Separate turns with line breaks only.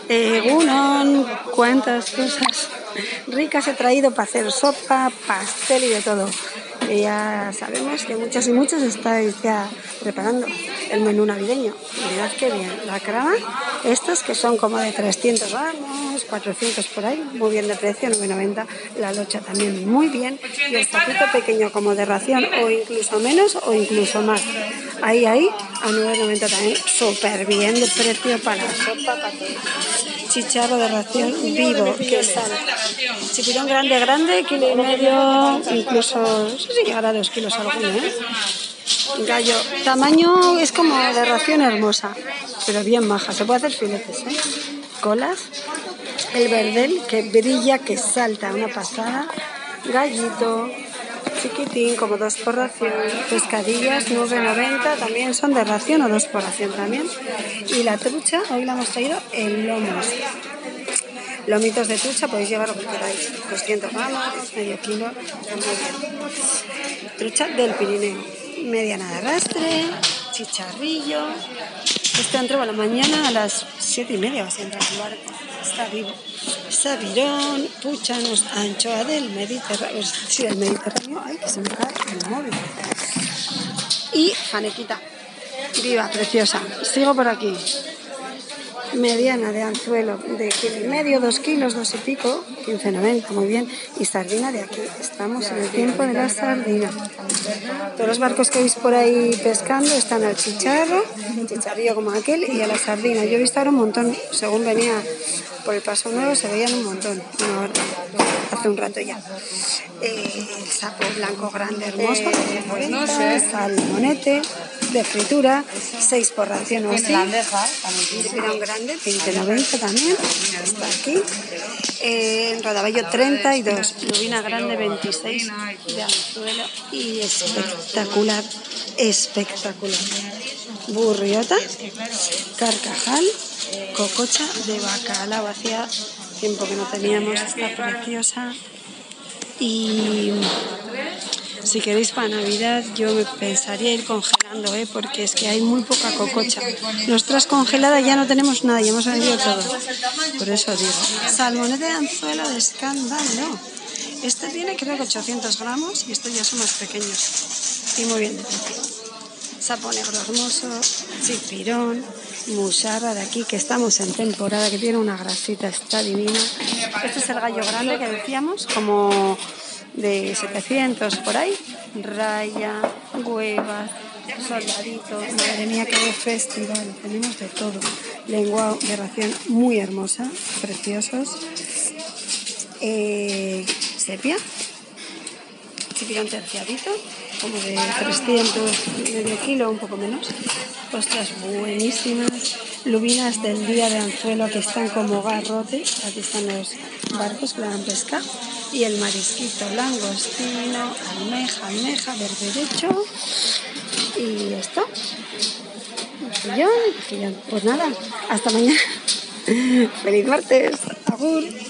Egunon, cuántas cosas ricas he traído para hacer sopa, pastel y de todo. Y ya sabemos que muchos y muchos estáis ya preparando el menú navideño. Mirad qué bien, la crema, estos que son como de 300 gramos, 400 por ahí, muy bien de precio, 9,90. La locha también muy bien. Y el sapito pequeño como de ración, o incluso menos o incluso más. Ahí, a 9,90 también, súper bien de precio para la sopa, para todo. Chicharro de ración vivo, que sale. Chipirón grande, 1,5 kilos, incluso, no sé si llegará a 2 kilos alguno, ¿eh? Gallo, tamaño es como de ración hermosa, pero bien maja, se puede hacer filetes, ¿eh? Colas, el verdel que brilla, que salta, una pasada. Gallito, chiquitín, como 2 por ración. Pescadillas, 9,90, también son de ración o 2 por ración también. Y la trucha, hoy la hemos traído en lomos. Lomitos de trucha, podéis llevar lo que queráis, 200 gramos, medio kilo, muy bien. Trucha del Pirineo, mediana de arrastre, chicharrillo. Esto entró a la mañana a las 7:30, vas a entrar al barco, está vivo. Sabirón, puchanos, anchoa del Mediterráneo, sí, del Mediterráneo, ay, que se me cae el móvil. Y fanequita, viva, preciosa. Sigo por aquí. Mediana de anzuelo de 1,5 kilos, 2 kilos, 2 y pico, 15,90, muy bien. Y sardina de aquí, estamos en el tiempo de la sardina. Todos los barcos que veis por ahí pescando están al chicharrillo como aquel, y a la sardina. Yo he visto ahora un montón, según venía por el Paso Nuevo se veían un montón, hace un rato ya. El sapo blanco grande hermoso, pues no sé, salmonete de fritura, 6 por ración o así. Chipirón grande, 20,90 también, está aquí. Rodaballo 32, lubina grande 26 de anzuelo y espectacular. Burriota, carcajal, cococha de bacalao, hacía tiempo que no teníamos, está preciosa. Y si queréis para Navidad yo me pensaría ir congelando, porque es que hay muy poca cococha. Nosotras congeladas ya no tenemos nada, ya hemos vendido todo. Por eso digo, salmonete de anzuelo de escándalo. Este tiene creo que 800 gramos y estos ya son más pequeños. Y muy bien de precio. Sapo negro hermoso, chipirón, musarra de aquí, que estamos en temporada, que tiene una grasita, está divina. Este es el gallo grande que decíamos, como de 700 por ahí. Raya, huevas, soldadito, madre mía, qué festival, tenemos de todo. Lenguado de ración muy hermosa, preciosos. Sepia, chipirón terciadito, como de 300, medio kilo, un poco menos. Ostras buenísimas, lubinas del día de anzuelo que están como garrotes. Aquí están los barcos que la han pescado. Y el marisquito, langostino, almeja, berberecho. Y esto, mejillón. Pues nada, hasta mañana. Feliz martes, agur.